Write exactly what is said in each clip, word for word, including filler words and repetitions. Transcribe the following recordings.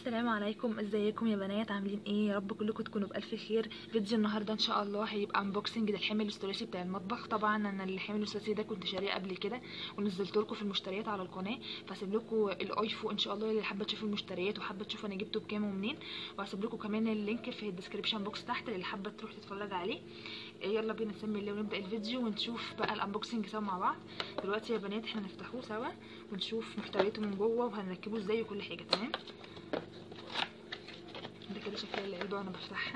السلام عليكم، ازيكم يا بنات؟ عاملين ايه؟ يا رب كلكم تكونوا بالف خير. فيديو النهارده ان شاء الله هيبقى انبوكسنج للحمل الثلاثي بتاع المطبخ. طبعا انا الحمل الثلاثي ده كنت شاريه قبل كده ونزلت لكم في المشتريات على القناه، فهسيب لكم الايفو ان شاء الله اللي حابه تشوفوا المشتريات وحابه تشوفوا انا جبته بكام ومنين، وهسيب لكم كمان اللينك في الديسكريبشن بوكس تحت اللي حابه تروح تتفرج عليه. يلا بينا نسمي الله ونبدا الفيديو ونشوف بقى الانبوكسنج سوا مع بعض. دلوقتي يا بنات احنا هنفتحوه سوا ونشوف محتوياته من جوه وهنركبه ازاي وكل حاجه. تمام، ده كده شكل العلبه وانا بفتحها.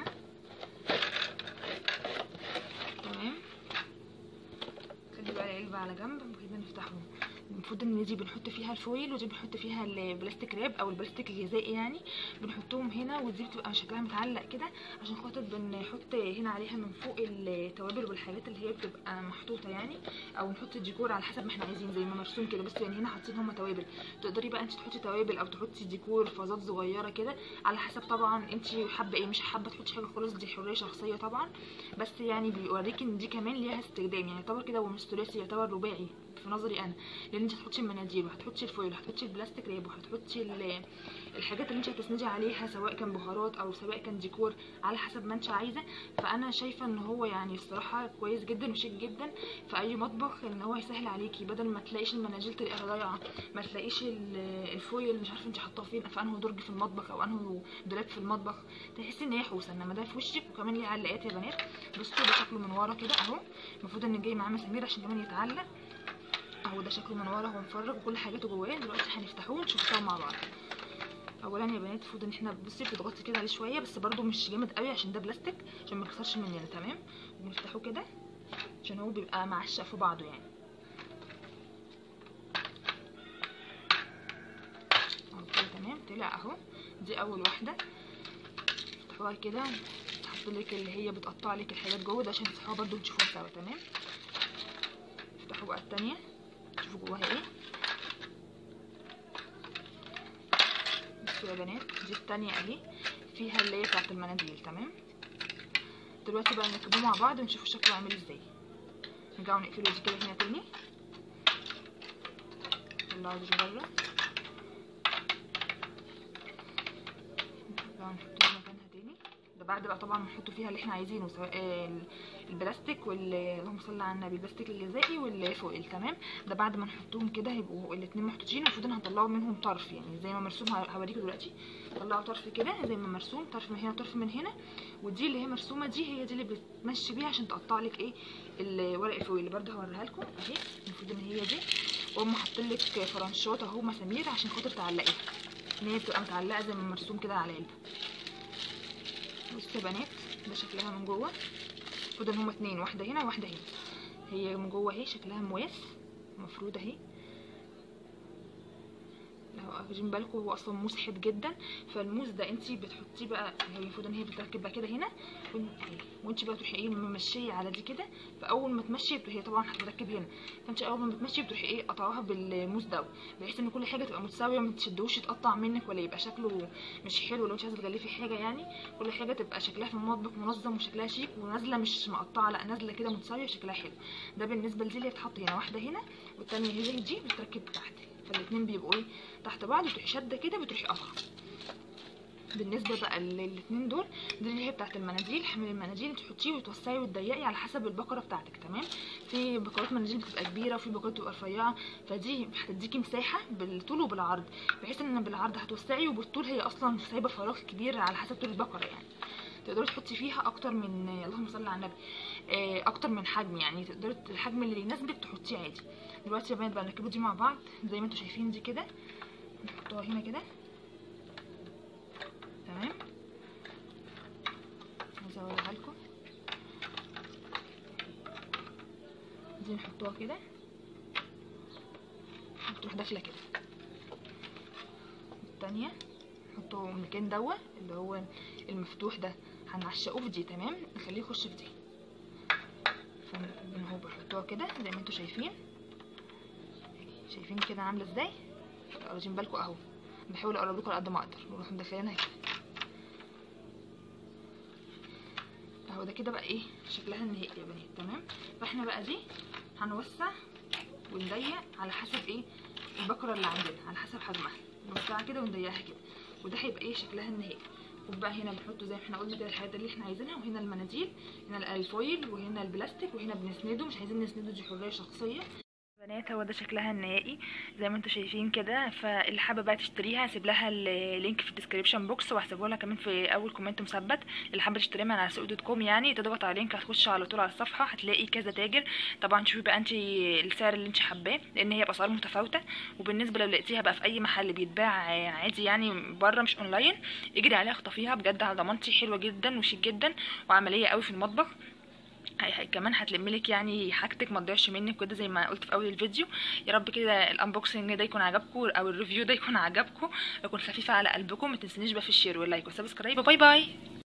تمام، خلي بقى العلبه على جنب وكده نفتحه. المفروض ان دي بنحط فيها الفويل ودي بنحط فيها البلاستيك راب او البلاستيك الغذائي، يعني بنحطهم هنا، ودي بتبقى شكلها متعلق كده عشان خاطر بنحط هنا عليها من فوق التوابل والحاجات اللي هي بتبقى محطوطه يعني، او نحط الديكور على حسب ما احنا عايزين زي ما مرسوم كده. بس يعني هنا حاطين هما توابل، تقدري بقى انت تحطي توابل او تحطي ديكور فازات صغيره كده على حسب طبعا انت حابه ايه. مش حابه تحطي حاجه خالص دي حريه شخصيه طبعا، بس يعني بيوريكي ان دي كمان ليها استخدام، يعني يعتبر كده هو مش ثلاثي، يعتبر رباعي في نظري انا، لان انت هتحطي المناديل وهتحطي الفويل وهتحطي البلاستيك ريب وهتحطي الحاجات اللي انت هتسندي عليها سواء كان بهارات او سواء كان ديكور على حسب ما انت عايزه. فانا شايفه ان هو يعني الصراحه كويس جدا وشيك جدا في اي مطبخ، ان هو يسهل عليكي بدل ما تلاقيش المناديل تلاقيها ضايعه، ما تلاقيش الفويل مش عارفه انت حاطاه فين في انه درج في المطبخ او انه دولاب في المطبخ، تحسي ان هي حوسه. انما ده في وشك وكمان ليه علقات يا بنات. بصوا ده شكله من ورا كده اهو، المفروض ان جاي معاه مسامير عشان كمان يتعلق اهو. ده شكله من ورا، هو مفرغ وكل حاجاته جواه. دلوقتي هنفتحوه ونشوف سوا مع بعض. اولا يا بنات المفروض ان احنا بصي بتضغطي كده عليه شويه بس برده مش جامد قوي عشان ده بلاستيك عشان ما يكسرش مننا. تمام، وبنفتحوه كده عشان هو بيبقى معشق في بعضه يعني اهو كده. تمام، طلع اهو. دي اول واحده، افتحوها كده تحط لك اللي هي بتقطع لك الحاجات جوه ده عشان تفتحوها برده وتشوفوها سوا. تمام، افتحوا بقى الثانيه شوفوا جواها ايه. بصوا يا بنات دي التانية اهي، فيها اللي هي بتاعت المناديل. تمام، دلوقتي بقى نركبوه مع بعض ونشوف شكله عامل ازاي. نرجعوا نقفله دي كده هنا تاني، نطلعه دي بره، نرجعوا نحطه مكانها تاني. ده بعد بقى طبعا نحطه فيها اللي احنا عايزينه سواء البلاستيك وال اللهم صل على النبي البلاستيك الغذائي والفويل. تمام، ده بعد ما نحطهم كده هيبقوا الاتنين محطوطين. المفروض ان هنطلعوا منهم طرف يعني زي ما مرسوم، هوريكم دلوقتي. طلعوا طرف كده زي ما مرسوم، طرف من هنا وطرف من هنا، ودي اللي هي مرسومه دي هي دي اللي بتمشي بيها عشان تقطع لك ايه الورق الفويل اللي برده هوريها لكم اهي. المفروض ان هي دي، وهم حاطين لك فرنشات اهو مسامير عشان خاطر تعلقيها، ان هي بتبقى متعلقه زي ما مرسوم كده على العلبه. بصوا يا بنات ده شكلها من جوه. المفروض ان هما اتنين، واحده هنا وواحده هنا. هي من جوه اهي شكلها مواس المفروض اهي. لو واخدين بالكم هو اصلا مسحب جدا، فالموس ده انت بتحطيه بقى، هي المفروض ان هي بتركب بقى كده هنا وانت بقى تروحي ايه ممشيه على دي كده. فاول ما تمشي هي طبعا هتركب هنا، فانت اول ما تمشي بتروحي ايه قطعوها بالموس ده بحيث ان كل حاجه تبقى متساويه، ما تشدوش يتقطع منك ولا يبقى شكله مش حلو لو انت عايزه تغلفي حاجه يعني. كل حاجه تبقى شكلها في المطبخ منظم وشكلها شيك ونازله مش مقطعه، لا نازله كده متساويه وشكلها حلو. ده بالنسبه لدي اللي بتتحط هنا، واحده هنا والثانيه هي دي بتركب تحت، فالاثنين بيبقوا ايه تحت بعض وتروحي شاده كده بتروحي قطعه. بالنسبه بقى للاثنين دول دي اللي هي بتاعت المناديل، حمل المناديل تحطيه وتوسعي وتضيقي على حسب البكره بتاعتك. تمام، في بكرات مناديل بتبقى كبيره وفي بكرات بتبقى رفيعه، فدي هتديكي مساحه بالطول وبالعرض، بحيث ان بالعرض هتوسعي وبالطول هي اصلا سايبه فراغ كبير على حسب طول البكره يعني. تقدري تحطي فيها اكتر من اللهم صل على النبي اكتر من حجم، يعني تقدري الحجم اللي يناسبك تحطيه عادي. دلوقتي يا بنات بقى نركبوا دي مع بعض زي ما انتم شايفين دي كده، نحطوها هنا كده. تمام، عايزه اوريها لكم دي نحطوها كده تروح داخله كده. الثانيه نحطه المكان دوا اللي هو المفتوح ده هنعشقه في دي. تمام، نخليه يخش في دي، فاهو بنحطوها كده زي ما انتم شايفين. شايفين كده عامله ازاي؟ واخدين بالكم اهو، بحاول اقرب لكم على قد ما اقدر ونروح مدخلينها كده اهو. ده كده بقى ايه شكلها النهائي يا بنات. تمام، فاحنا بقى دي هنوسع ونضيق على حسب ايه البكره اللي عندنا، على حسب حجمها نوسعها كده ونضيقها كده. وده هيبقى ايه شكلها النهائي. وبقى هنا بنحطه زي ما احنا قلنا كده الحاجات اللي احنا عايزينها، وهنا المناديل، هنا الفويل، وهنا البلاستيك، وهنا بنسنده، مش عايزين نسنده دي حريه شخصيه. بنات هو ده شكلها النهائي زي ما انتم شايفين كده. فاللي حابه بقى تشتريها هسيب لها اللينك في الديسكريبشن بوكس، وهسيبه لها كمان في اول كومنت مثبت. اللي حابه تشتريها من على سوق دوت كوم يعني تضغط على اللينك هتخش على طول على الصفحه، هتلاقي كذا تاجر. طبعا شوفي بقى انت السعر اللي انت حباه، لان هي باسعار متفاوته. وبالنسبه لو لقيتيها بقى في اي محل بيتباع عادي يعني بره مش اونلاين، اجري عليها اخطفيها بجد على ضمانتي، حلوه جدا وشيك جدا وعمليه قوي في المطبخ. كمان هتلملك يعني حاجتك ما تضيعش منك كده زي ما قلت في اول الفيديو. يا رب كده الانبوكسنج ده يكون عجبكم او الريفيو ده يكون عجبكم، يكون خفيف على قلبكم. ما تنسونيش بقى في الشير واللايك والسبسكرايب. باي باي.